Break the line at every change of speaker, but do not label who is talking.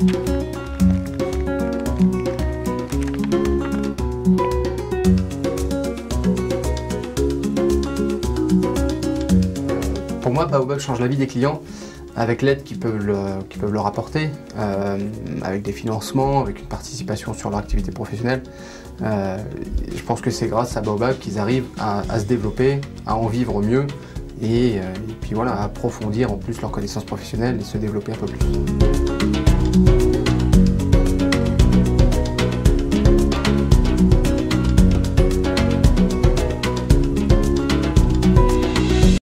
Pour moi, Baobab change la vie des clients avec l'aide qu'ils peuvent leur apporter, avec des financements, avec une participation sur leur activité professionnelle. Je pense que c'est grâce à Baobab qu'ils arrivent à se développer, à en vivre mieux et puis voilà, à approfondir en plus leurs connaissances professionnelles et se développer un peu plus.